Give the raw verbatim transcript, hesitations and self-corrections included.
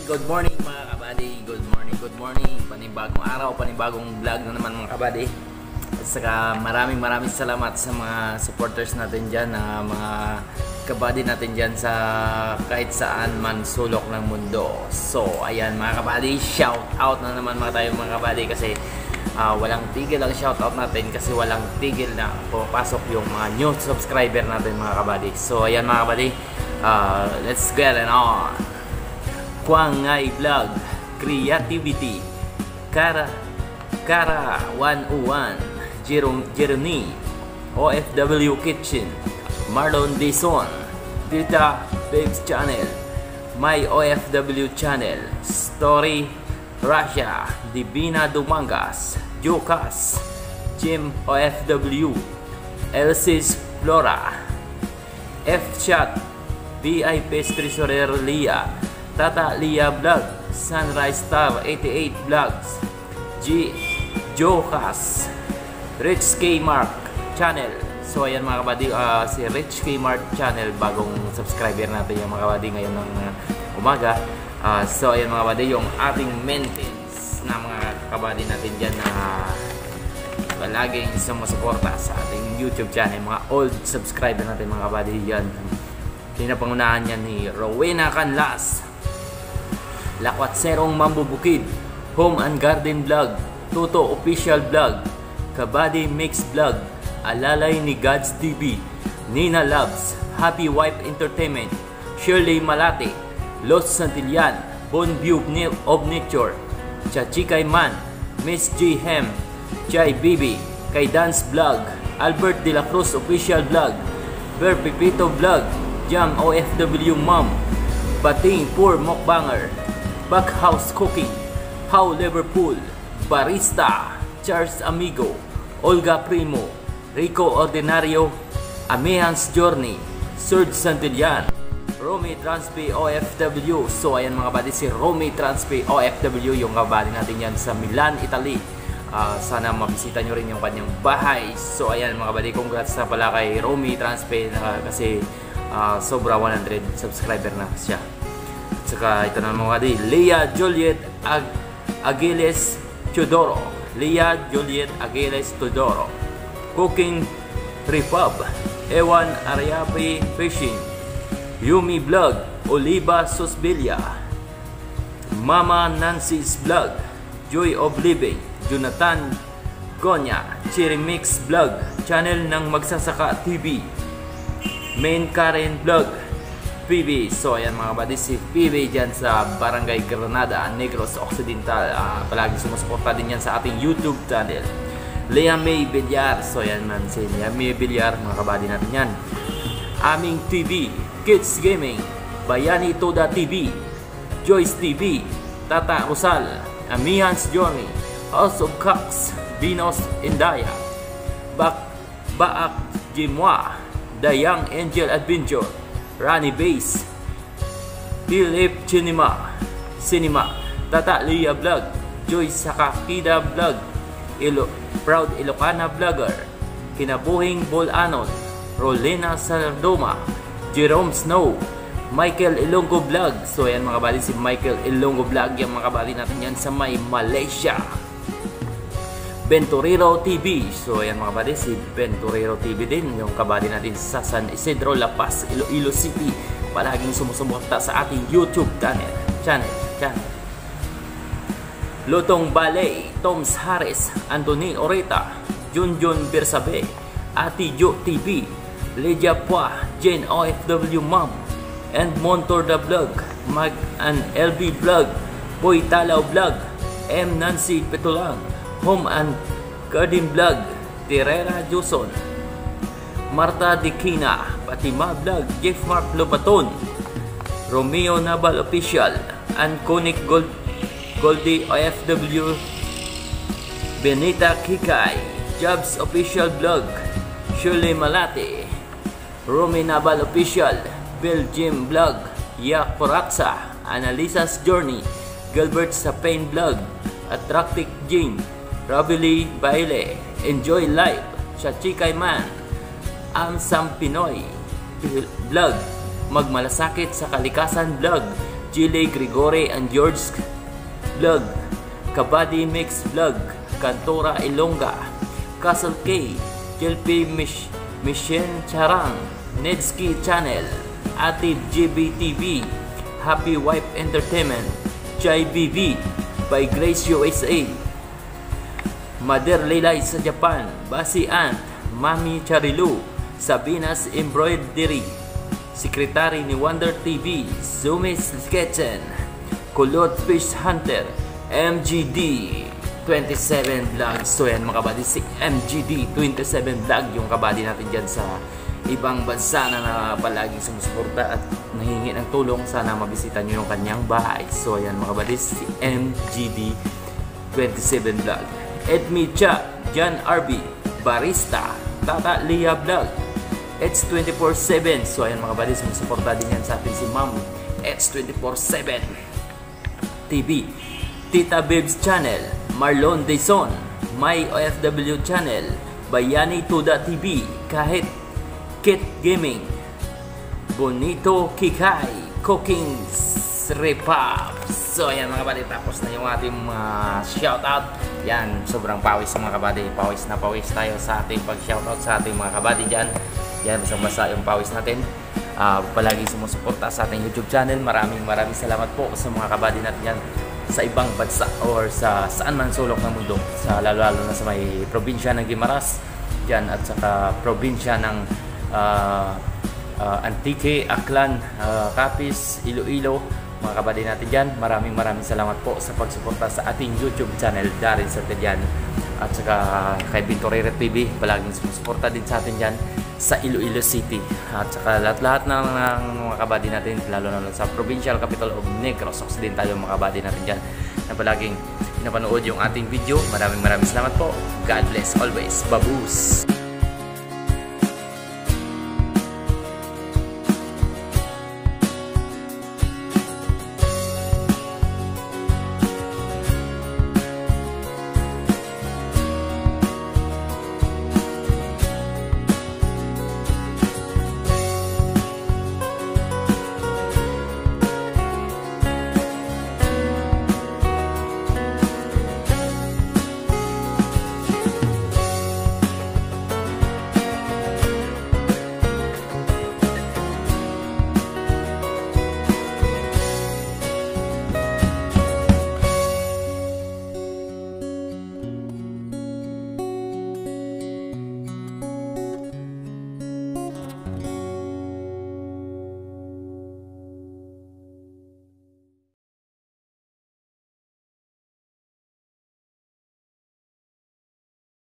Good morning mga kabady, good morning, good morning. Panibagong araw, panibagong vlog na naman mga kabady. At saka maraming maraming salamat sa mga supporters natin dyan, na mga kabady natin dyan sa kahit saan man sulok ng mundo. So ayan mga kabady, shout out na naman mga tayo mga kabady, kasi uh, walang tigil ang shout out natin, kasi walang tigil na pumapasok yung mga new subscriber natin mga kabady. So ayan mga kabady, uh, let's get it on. Kwang Ngay Vlog, Creativity, Kara Kara one oh one, Jeremy, O F W Kitchen, Marlon Dizon, Dita Babes Channel, My O F W Channel, Story Russia, Divina Dumangas, Jokas, Jim O F W, Elsie's Flora, F-Shot, B I Pastry Sorer Lia, Tata Lia Vlog, Sunrise Star eighty-eight Vlogs, G Jokas, Rich K Mark Channel. So ayan mga kabady, uh, si Rich K Mark Channel, bagong subscriber natin yung mga kabady ngayon ng uh, umaga. uh, So ayan mga kabady, yung ating maintenance na mga kabady natin dyan na uh, laging sumusuporta sa ating YouTube channel, mga old subscriber natin mga kabady dyan. Pinapangunahan yan ni Rowena Canlas, Lakwatserong Mambubukid, Home and Garden Vlog, Toto Official Vlog, Kabady Mix Vlog, Alalay ni Gods T V, Nina Loves, Happy Wife Entertainment, Shirley Malate, Los Santillan, Bon View of Nature, Chachikay Man, Miss G Hem, Chai Bibi, Kay Dance Vlog, Albert De La Cruz Official Vlog, Ber Pipito Vlog, Jam O F W Mom, Bating Poor Mukbanger, Backhouse Cooking, How Liverpool, Barista, Charles Amigo, Olga Primo, Rico Ordinario, Amehans Journey, Serge Santillan, Romy Transpe O F W. So ayan mga kabady, si Romy Transpe O F W, yung kabady natin yan sa Milan, Italy. uh, Sana mabisita nyo rin yung kanyang bahay. So ayan mga kabady, congrats na pala kay Romy Transpe, uh, kasi uh, sobra one hundred subscriber na siya. Saka ito na mga kabady, Leah Juliet Ag Agiles Teodoro, Leah Juliet Agiles Teodoro, Cooking Repub, Ewan Ariapi Fishing, Yumi Vlog, Oliva Susbilia, Mama Nancy's Vlog, Joy of Living, Jonathan Gonya, Cherry Mix Vlog, Channel ng Magsasaka T V, Main Karen Vlog, P B. So ayan mga kabady, si P B dyan sa Barangay Granada, Negros Occidental, uh, palagi sumusuporta din yan sa ating YouTube channel. Lea May Villar, so ayan man si Lea May Villar, mga kabady natin yan. Aming T V, Kids Gaming, Bayani Toda T V, Joyce T V, Tata Rosal, Amihans Journey, House of Cocks, Dinos Indaya, Bak Baak Jimwa, The Young Angel Adventure, Rani Base, Philip Cinema, Cinema, Tata Lia Vlog, Joyce Sakakida Vlog, Ilo, Proud Ilocana Vlogger, Kinabuhing Bolanon, Rolena Sardoma, Jerome Snow, Michael Ilonggo Vlog. So ayan mga kabady, si Michael Ilonggo Vlog, yung mga kabady natin yan sa may Malaysia. Venturero T V, so ayan mga kabady, si Venturero T V din, yung kabady natin sa San Isidro, La Paz, Iloilo City, palaging sumusuporta sa ating YouTube channel. Channel, channel. Lutong Ballet, Toms Harris, Anthony Oreta, Junjun Bersabe, Ati Jo T V, Lydia Pua, Jane O F W Mom, and Montor the Vlog, Mag and L B Vlog, Boy Talaw Vlog, M Nancy Petulang, Home and Garden Vlog, Terera Joson, Marta Dikina, Fatima Vlog, Jeff Mark Lobaton, Romeo Naval Official, and Konik Gold, Goldie O F W, Benita Kikay, Jobs Official Vlog, Shirley Malate, Romy Naval Official, Belgium Vlog, Yak Poratsa, Analisa's Journey, Gilbert Sapain Vlog, Attractic Jane, Robily Baile, Enjoy Life, Chachikay Man, Amsam Pinoy Vlog, Magmalasakit sa Kalikasan Vlog, Jilly Grigore and George Vlog, Kabady Mix Vlog, Cantora Ilongga, Castle K, Jelpy Mich Michen Charang, Nedski Channel, Atib G B T V, Happy Wife Entertainment, Chai B V, by Grace U S A, Mother Leilay sa Japan, Basi Ant, Mami Charilu, Sabina's Embroidery, Sekretary ni Wonder T V, Zumis Kitchen, Kulot Fish Hunter, M G D twenty-seven Vlog. So yan mga kabady, si M G D twenty-seven Vlog yung kabady natin dyan sa ibang bansa na, na palaging sumusuporta at nahingi ng tulong. Sana mabisita nyo yung kanyang bahay. So yan mga kabady, si M G D twenty-seven Vlog. Edmi Cha, John R B, Barista, Tata Lia Vlog, It's twenty-four seven. So ayan mga kabady, sumusuporta din yan sa atin si Ma'am It's twenty-four seven T V, Tita Babes Channel, Marlon Dayson, My O F W Channel, Bayani Tuda T V, Kahit Kit Gaming, Bonito Kikay, Cooking Repap. So ayan mga kabady, tapos na yung ating mga uh, shoutout. Yan, sobrang pawis mga kabady, pawis na pawis tayo sa ating pag-shoutout sa ating mga kabady dyan. Yan, basang-basa yung pawis natin. Uh, palagi sumusuporta sa ating YouTube channel. Maraming maraming salamat po sa mga kabady natin yan sa ibang bansa or sa saan man sulok ng mundo, sa lalo-lalo na sa may probinsya ng Guimaras dyan, at saka probinsya ng uh, uh, Antique, Aklan, uh, Capiz, Iloilo, mga kabady natin dyan. Maraming maraming salamat po sa pagsuporta sa ating YouTube channel, Darin Sertelian, at saka kay Bintorere T V, palaging sumusuporta din sa atin dyan sa Iloilo City, at saka lahat-lahat ng, ng mga kabady natin, lalo na sa provincial capital of Negros Occidental, yung mga kabady natin dyan na palaging pinapanood yung ating video. Maraming maraming salamat po. God bless always. Babus!